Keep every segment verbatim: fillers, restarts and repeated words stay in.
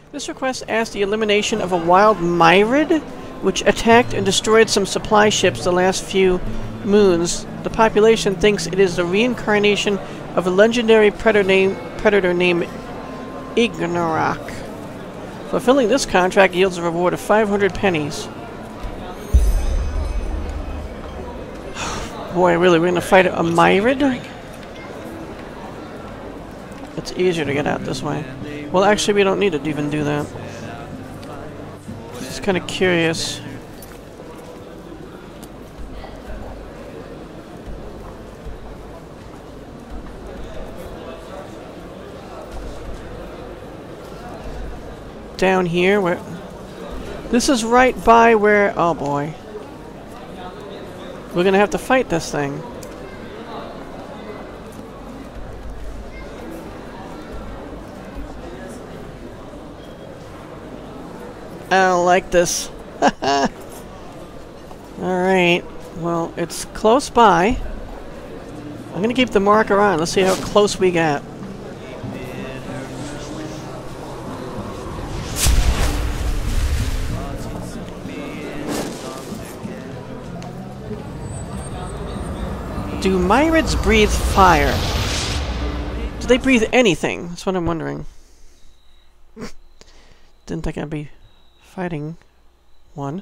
This request asks the elimination of a wild myrid, which attacked and destroyed some supply ships the last few moons. The population thinks it is the reincarnation of a legendary predator named, predator named Ignorak. Fulfilling this contract yields a reward of five hundred pennies. Boy, really, we're gonna fight a myrid? It's easier to get out this way. Well, actually, we don't need to even do that. Just kind of curious. Down here, where... This is right by where... Oh, boy. We're gonna have to fight this thing. I don't like this. Alright. Well, it's close by. I'm gonna keep the marker on. Let's see how close we get. Do myrids breathe fire? Do they breathe anything? That's what I'm wondering. Didn't think I'd be fighting one.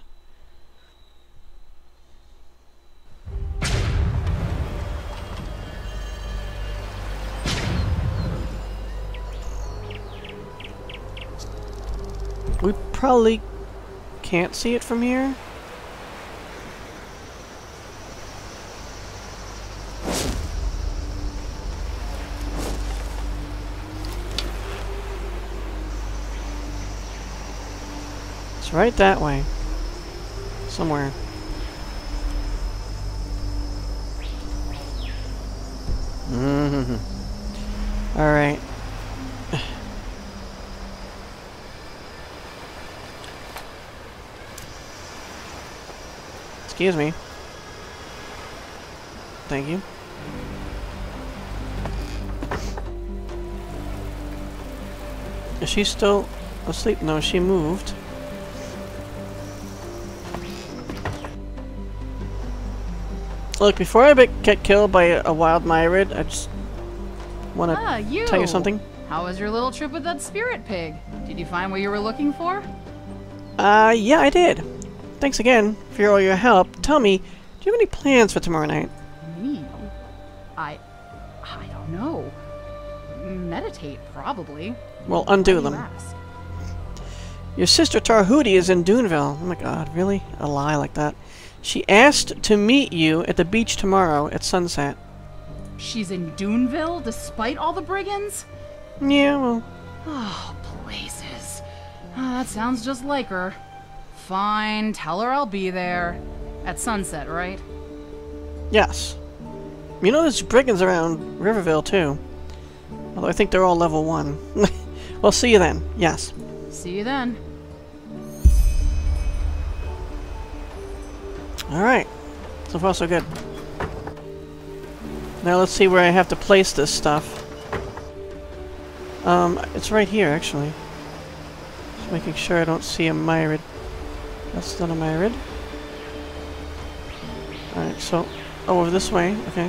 We probably can't see it from here. It's right that way. Somewhere. Mm-hmm. Alright. Excuse me. Thank you. Is she still asleep? No, she moved. Look, before I be get killed by a, a wild myrid, I just want to ah, you. tell you something. How was your little trip with that spirit pig? Did you find what you were looking for? Uh, yeah, I did. Thanks again for all your help. Tell me, do you have any plans for tomorrow night? Me? I... I don't know. Meditate, probably. Well, undo Why do them. you ask? Your sister Tarhudi is in Duneville. Oh my god, really? A lie like that. She asked to meet you at the beach tomorrow at sunset. She's in Duneville, despite all the brigands? Yeah, well... Oh, places. Ah, that sounds just like her. Fine, tell her I'll be there. At sunset, right? Yes. You know there's brigands around Riverville, too. Although I think they're all level one. Well, see you then. Yes. See you then. Alright. So far, so good. Now let's see where I have to place this stuff. Um, it's right here, actually. Just making sure I don't see a myrid. That's not a myrid. Alright, so... Oh, over this way. Okay.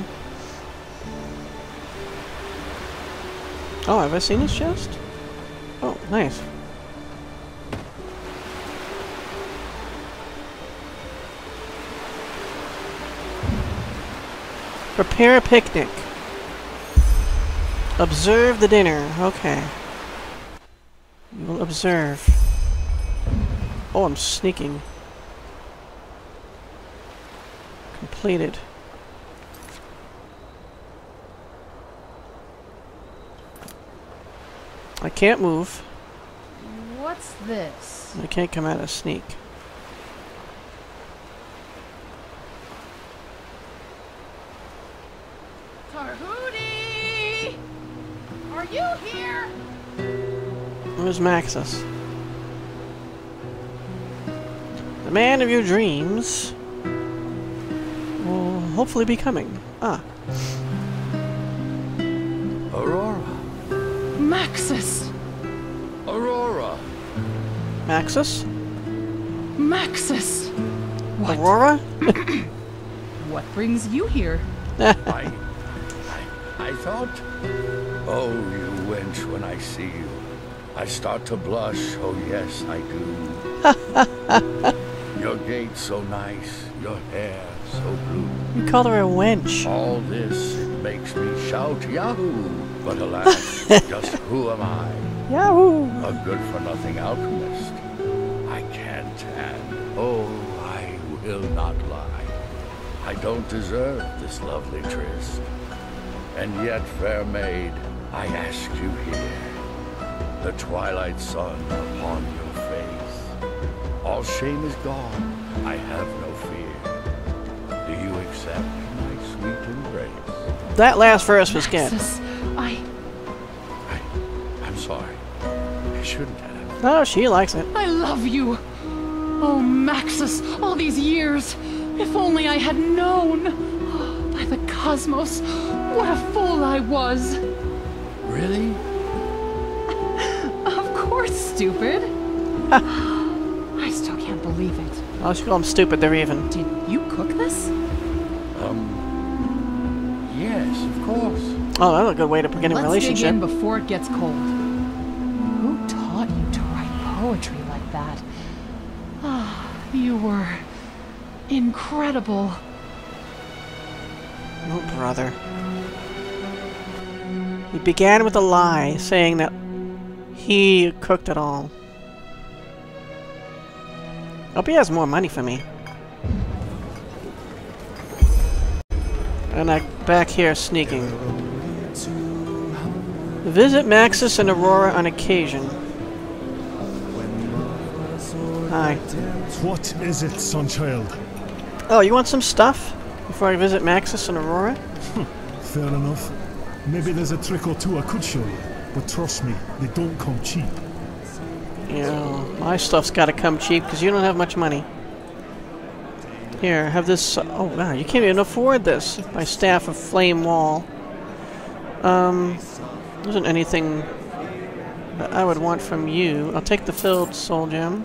Oh, have I seen this chest? Oh, nice. Prepare a picnic. Observe the dinner. Okay. We will observe. Oh, I'm sneaking. Completed. I can't move. What's this? I can't come out of sneak. Tarhudi! Are you here? Where's Maxus? The man of your dreams will hopefully be coming. Ah. Aurora. Maxus! Aurora. Maxis? Maxis! What? Aurora? What brings you here? I, I, I thought, oh, you wench, when I see you, I start to blush. Oh, yes, I do. Your gait so nice, your hair so blue. You called her a wench. All this, it makes me shout Yahoo! But alas, just who am I? Yahoo! A good-for-nothing alchemist. I can't and, oh, I will not lie. I don't deserve this lovely tryst. And yet, fair maid, I ask you here, the twilight sun upon your face. All shame is gone, I have no fear. Do you accept my sweet embrace? That last verse was good. Maxis, I... I, I'm sorry. I shouldn't have. No, she likes it. I love you. Oh, Maxis, all these years. If only I had known. Oh, by the cosmos, what a fool I was. Really? Of course, stupid. I still can't believe it. Oh, she called them stupid, they're even. Did you cook this? Um, yes, of course. Oh, that's a good way to begin a Let's relationship. dig in before it gets cold. Who taught you to write poetry like that? Ah, you were incredible. Oh, brother. He began with a lie, saying that he cooked it all. Hope he has more money for me. And I back here sneaking. Visit Maxis and Aurora on occasion. Hi. What is it, Sunchild? Oh, you want some stuff before I visit Maxis and Aurora? Fair enough. Maybe there's a trick or two I could show you, but trust me, they don't come cheap. You know, my stuff's gotta come cheap because you don't have much money. Here, have this. Oh, wow, you can't even afford this. My Staff of Flame Wall. Um, there isn't anything that I would want from you. I'll take the filled soul gem.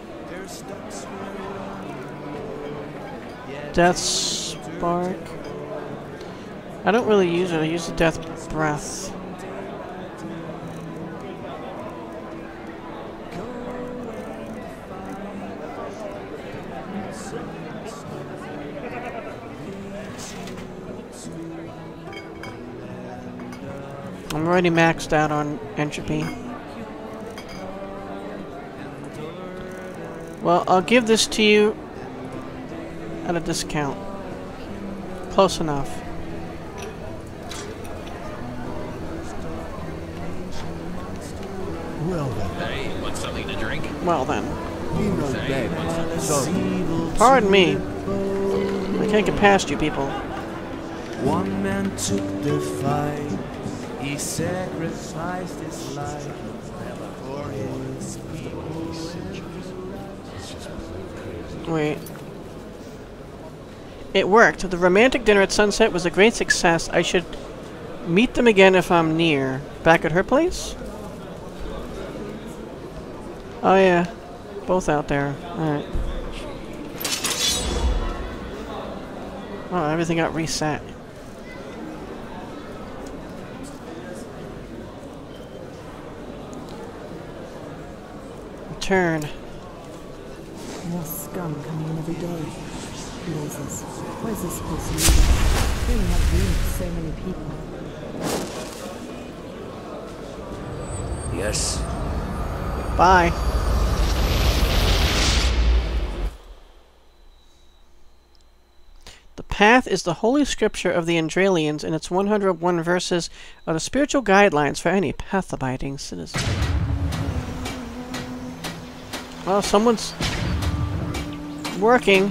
Death Spark. I don't really use it. I use the Death Breath. I'm already maxed out on entropy. Well, I'll give this to you at a discount. Close enough. Well then. Hey, want something to drink? Well then. You know that. So, Pardon me. I can't get past you people. one man took the fight. He sacrificed his life for his people. Wait. It worked. The romantic dinner at sunset was a great success. I should meet them again if I'm near. Back at her place? Oh yeah. Both out there. Alright. Oh, everything got reset. Return. More scum coming in every day. Noises. Where's this supposed to lead us? We only have room for so many people. Yes. Bye. The Path is the holy scripture of the Andralians, and its one hundred one verses are the spiritual guidelines for any path-abiding citizen. Well, someone's working.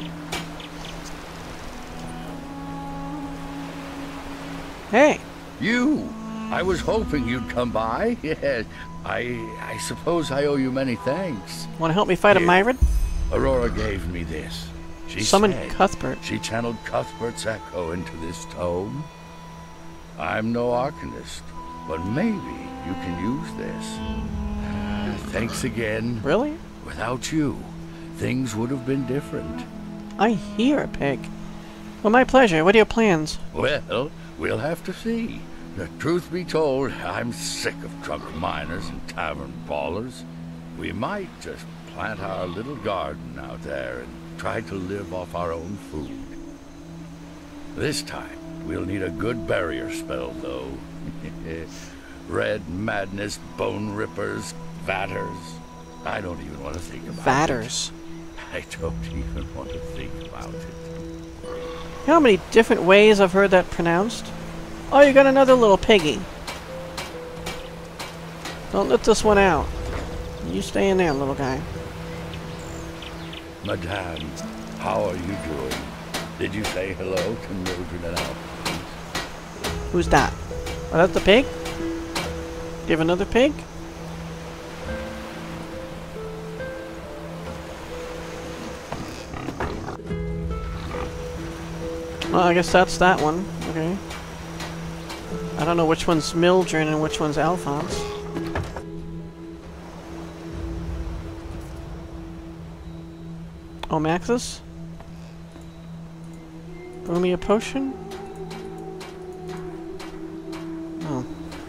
Hey. You! I was hoping you'd come by. Yes. I I suppose I owe you many thanks. Want to help me fight a Here. Myrid? Aurora gave me this. She Summon said Cuthbert. she channeled Cuthbert's echo into this tome. I'm no arcanist, but maybe you can use this. Uh, thanks again. Really? Without you, things would have been different. I hear a pig. Well, my pleasure. What are your plans? Well, we'll have to see. The truth be told, I'm sick of drunk miners and tavern brawlers. We might just plant our little garden out there and try to live off our own food. This time, we'll need a good barrier spell, though. Red madness, bone rippers, vatters. I don't even want to think about Vatters. it. I don't even want to think about it. You know how many different ways I've heard that pronounced? Oh, you got another little piggy. Don't let this one out. You stay in there, little guy. Madame, how are you doing? Did you say hello to Mildred and Al? Who's that? Oh, that's the pig? Do you have another pig? Well, I guess that's that one. Okay. I don't know which one's Mildred and which one's Alphonse. Oh, Maxis? Brew me a potion? Oh.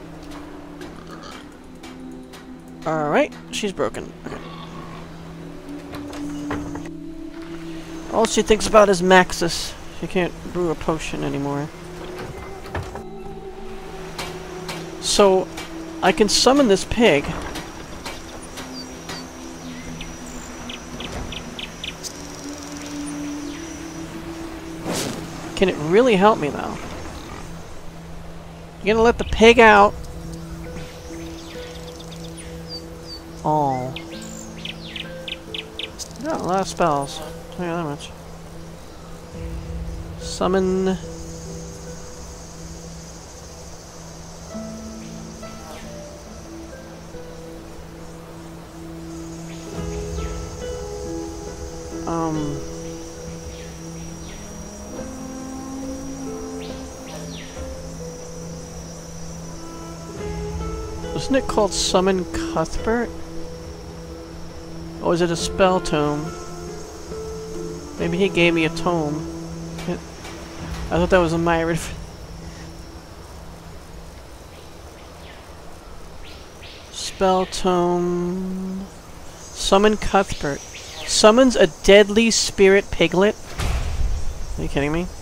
Alright, she's broken. Okay. All she thinks about is Maxis. She can't brew a potion anymore. So, I can summon this pig. Can it really help me, though? You gonna let the pig out? Oh. Got a lot of spells. I'll tell you that much. Summon... Um... Isn't it called Summon Cuthbert? Or is it a spell tome? Maybe he gave me a tome. It, I thought that was a Myrid. Spell tome... Summon Cuthbert. Summons a deadly spirit piglet? Are you kidding me?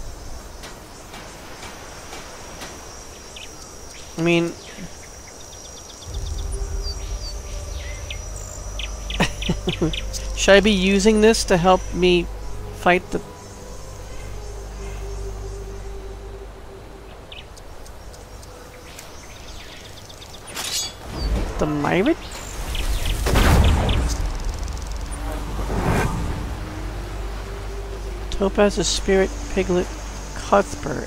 I mean... Should I be using this to help me fight the... The Myrid? Topaz's spirit piglet Cuthbert.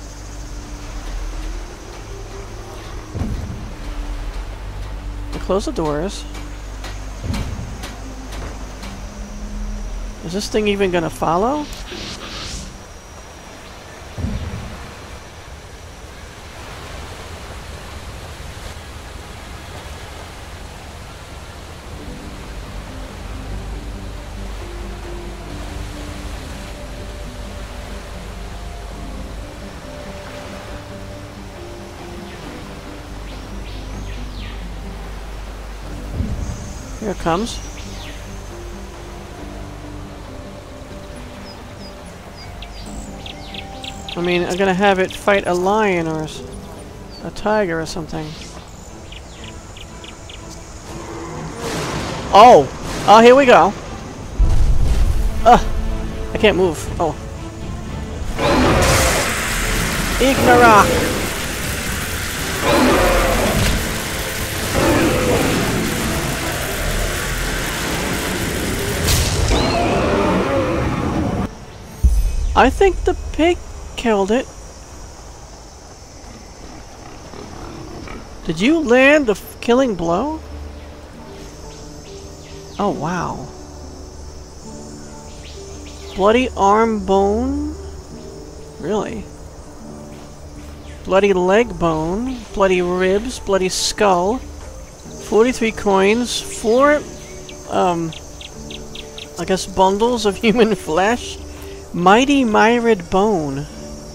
I'll close the doors. Is this thing even gonna follow? Here it comes. I mean, I'm gonna have it fight a lion or a tiger or something. Oh! Oh, here we go. Ugh! I can't move. Oh. Ignara! I think the pig killed it. Did you land the f killing blow? Oh, wow. Bloody arm bone? Really? Bloody leg bone? Bloody ribs? Bloody skull? forty-three coins? Four, um, I guess bundles of human flesh? Mighty myrid bone.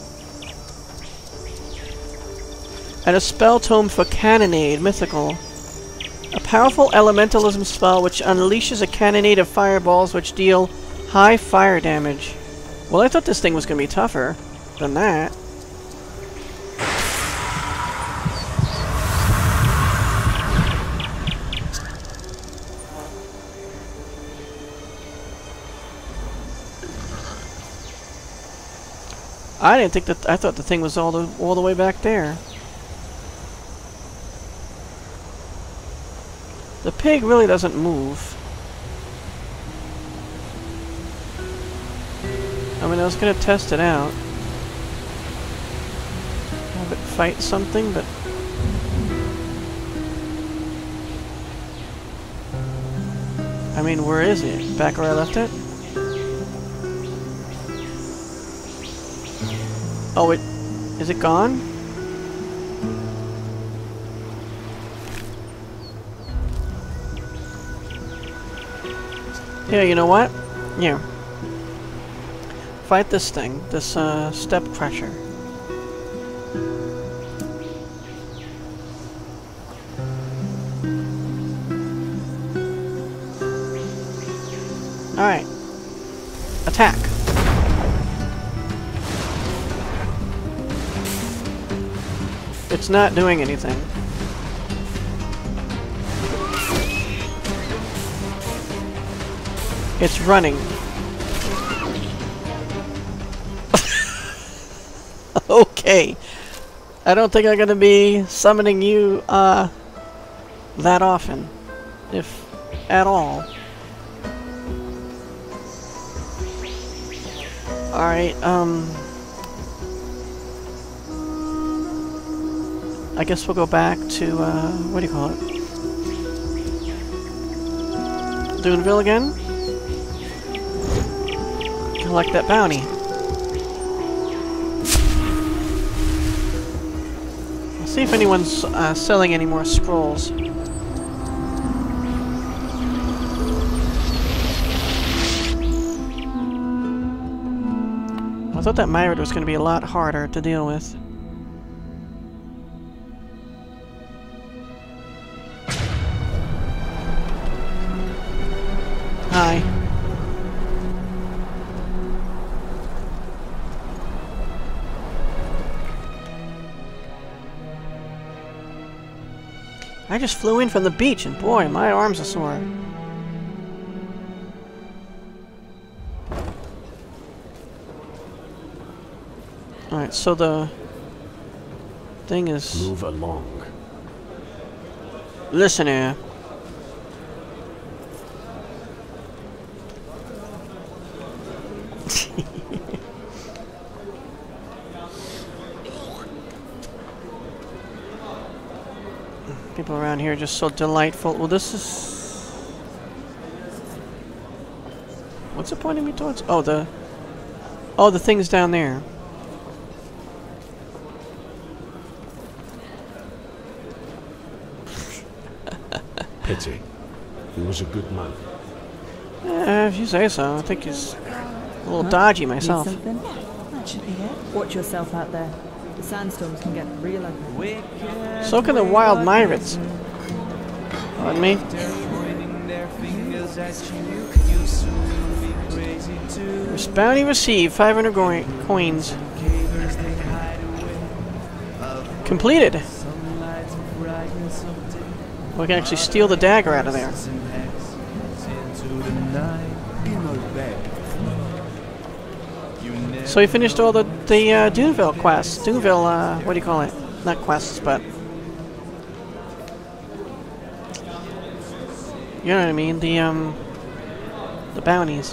And a spell tome for cannonade, mythical. A powerful elementalism spell which unleashes a cannonade of fireballs which deal high fire damage. Well, I thought this thing was going to be tougher than that. I didn't think that. I thought the thing was all the all the way back there. The pig really doesn't move. I mean, I was gonna test it out, have it fight something, but I mean, where is it? Back where I left it? Oh, it... is it gone? Yeah, you know what? Yeah. Fight this thing. This, uh, step crusher. Alright. Attack. It's not doing anything. It's running. Okay. I don't think I'm gonna be summoning you, uh, that often. If at all. Alright, um... I guess we'll go back to, uh, what do you call it? Duneville again? Collect that bounty. Let's see if anyone's uh, selling any more scrolls. I thought that Myrid was going to be a lot harder to deal with. Hi. I just flew in from the beach and boy, my arms are sore. Alright, so the thing is... Move along. Listen here. People around here are just so delightful. Well, this is... What's it pointing me towards? Oh, the... Oh, the thing's down there. Pity. He was a good man. Eh, if you say so. I think he's a little dodgy myself. Need something? That should be it. Watch yourself out there. The sandstorms can get real ugly. So can the wild Myrids. Pardon me? This bounty received, five hundred coins. Completed. We can actually steal the dagger out of there. So we finished all the, the uh, Duneville quests. Duneville, uh, what do you call it? Not quests, but... You know what I mean? The, um... The bounties.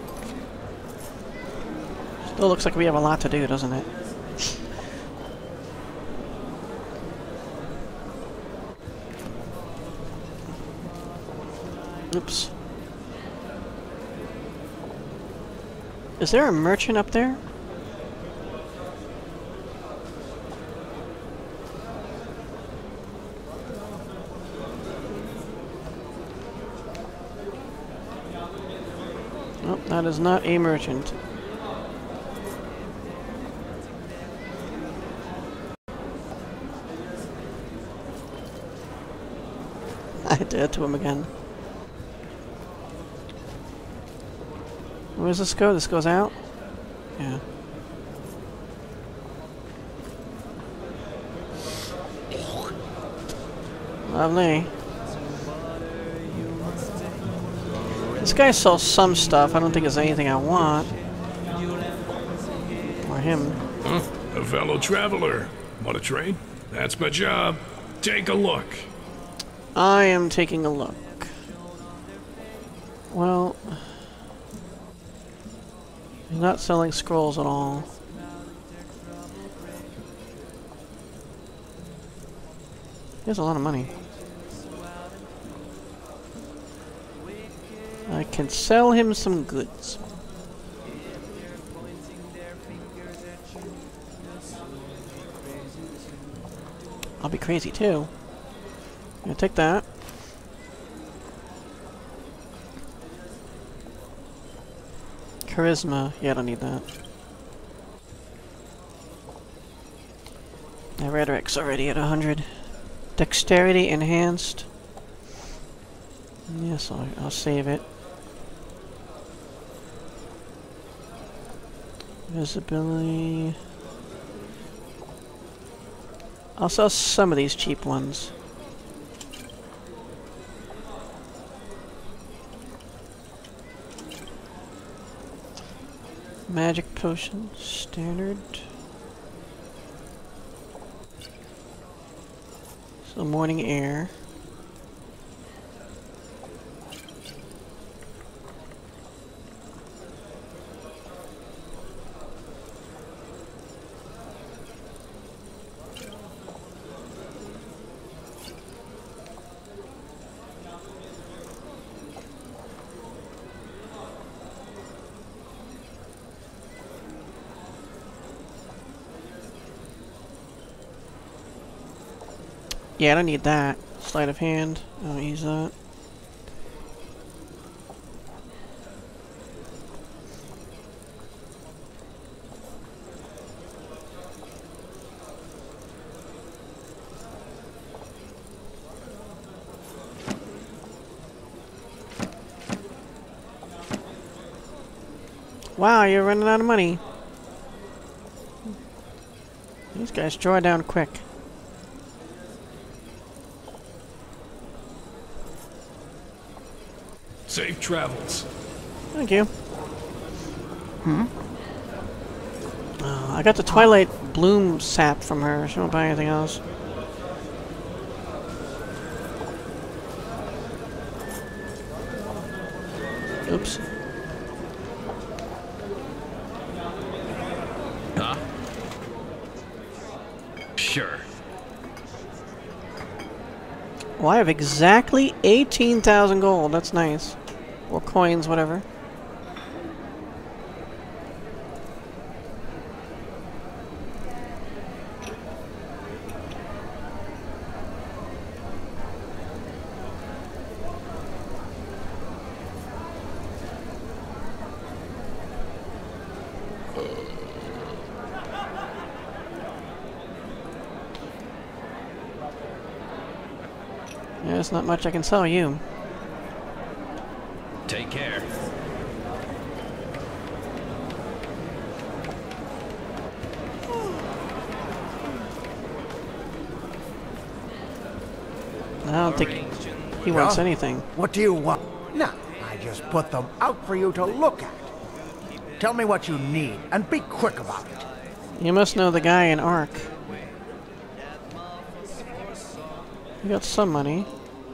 Still looks like we have a lot to do, doesn't it? Oops. Is there a merchant up there? Oh, that is not a merchant. I did it to him again. Where does this go? This goes out? Yeah. Lovely. This guy sells some stuff. I don't think it's anything I want. Or him. Huh? A fellow traveler. Want to trade? That's my job. Take a look. I am taking a look. Well, he's not selling scrolls at all. He has a lot of money. I can sell him some goods. I'll be crazy too. Yeah, take that. Charisma. Yeah, I don't need that. My rhetoric's already at one hundred. Dexterity enhanced. Yes, I'll, I'll save it. Visibility. I'll sell some of these cheap ones. Magic potion, standard. So morning air. Yeah, I don't need that. Sleight of hand. I don't use that. Wow, you're running out of money. These guys draw down quick. Safe travels. Thank you. Hmm? Oh, I got the Twilight Bloom sap from her. She won't buy anything else. Oops. Huh? Sure. Well, I have exactly eighteen thousand gold. That's nice. Or coins, whatever. Yeah, there's not much I can sell you. Take care. I don't think he wants Yeah? anything. What do you want? No, I just put them out for you to look at. Tell me what you need, and be quick about it. You must know the guy in Ark. You got some money.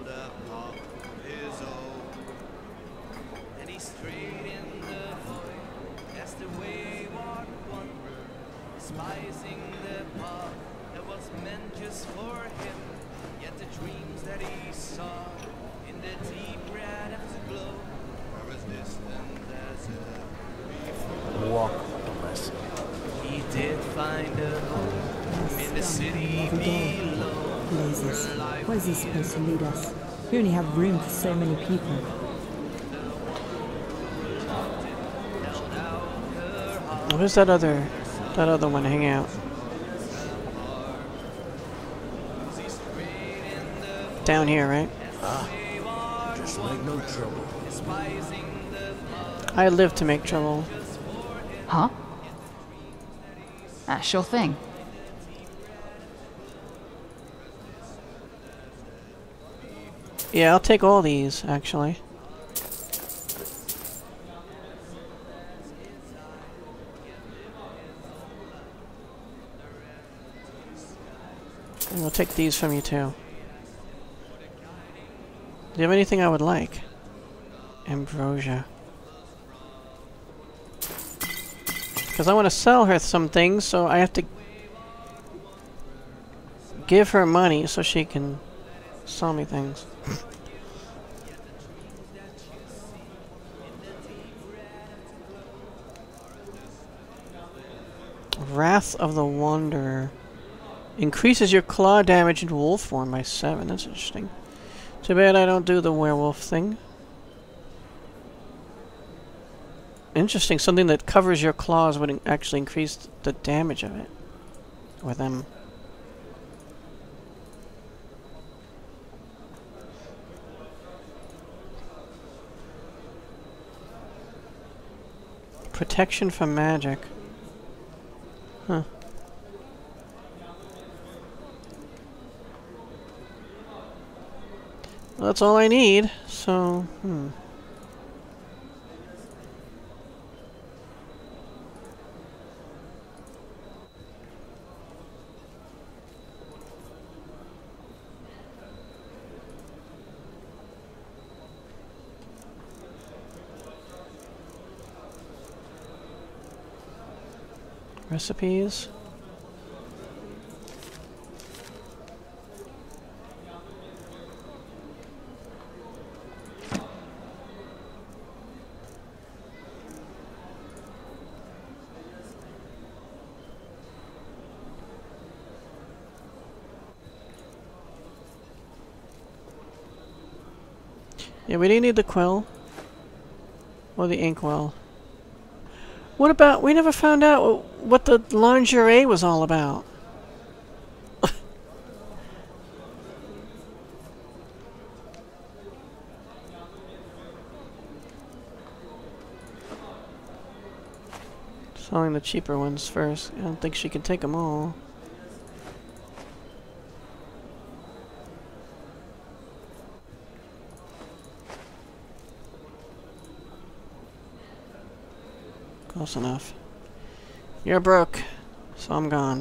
Walk the rest. He did find a home in the city below. Blazes. Where's he supposed to lead us? We only have room for so many people. Where's that other, that other one hang out? Down here, right? Ah, just make no trouble. I live to make trouble. Huh? Ah, sure thing. Yeah, I'll take all these, actually. And we'll take these from you, too. Do you have anything I would like? Ambrosia. Because I want to sell her some things, so I have to give her money so she can sell me things. Wrath of the Wanderer. Increases your claw damage in wolf form by seven. That's interesting. Too bad I don't do the werewolf thing. Interesting. Something that covers your claws would in actually increase the damage of it. Or them. Protection from magic. Huh. Well, that's all I need, so, hmm. Recipes. Yeah, we didn't need the quill. Or the inkwell. What about... We never found out what the lingerie was all about. Selling the cheaper ones first. I don't think she can take them all. Close enough. You're broke, so I'm gone.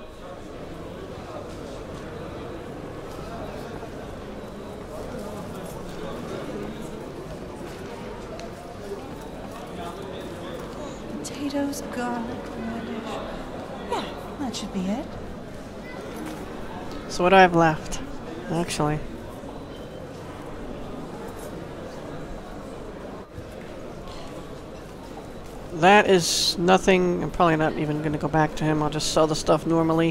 Potatoes, garlic, radish. Yeah, that should be it. So what do I have left, actually? That is nothing. I'm probably not even going to go back to him. I'll just sell the stuff normally.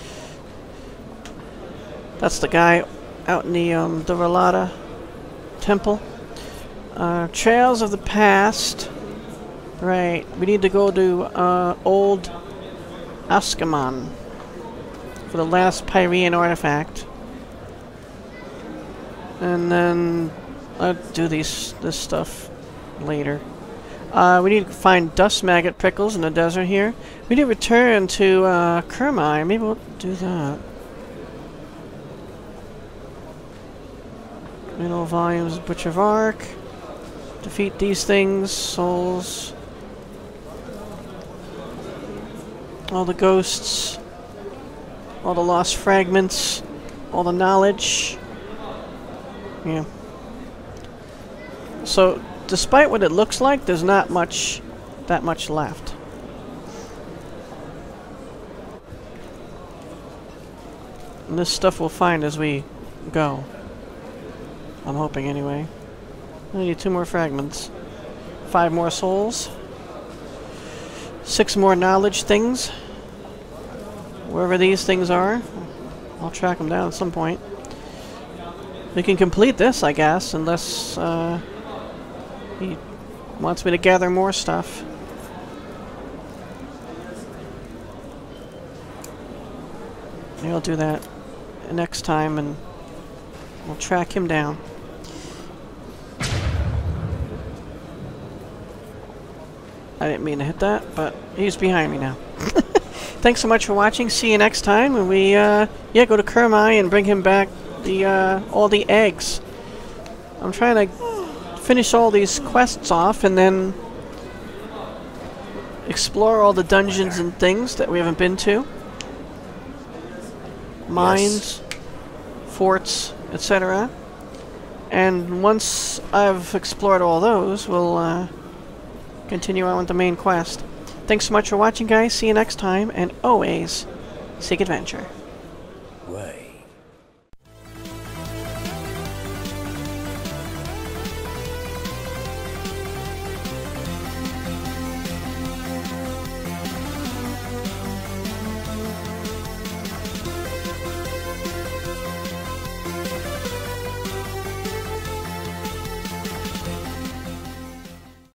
That's the guy out in the um, the Relata temple. Uh, Trails of the Past. Right. We need to go to uh, Old Ascaman for the last Pyrean artifact. And then I'll do these this stuff later. Uh, we need to find dust maggot prickles in the desert here. We need to return to uh, Kermai. Maybe we'll do that. Middle volumes of Butcher of Ark. Defeat these things. Souls. All the ghosts. All the lost fragments. All the knowledge. Yeah. So... despite what it looks like, there's not much, that much left. And this stuff we'll find as we go. I'm hoping, anyway. I need two more fragments. Five more souls. Six more knowledge things. Wherever these things are. I'll track them down at some point. We can complete this, I guess, unless... Uh, he wants me to gather more stuff. Maybe I'll do that next time and we'll track him down. I didn't mean to hit that, but he's behind me now. Thanks so much for watching. See you next time when we, uh, yeah, go to Kermai and bring him back the, uh, all the eggs. I'm trying to finish all these quests off and then explore all the dungeons and things that we haven't been to. Mines, yes. Forts, et cetera. And once I've explored all those, we'll, uh, continue on with the main quest. Thanks so much for watching, guys. See you next time, and always seek adventure.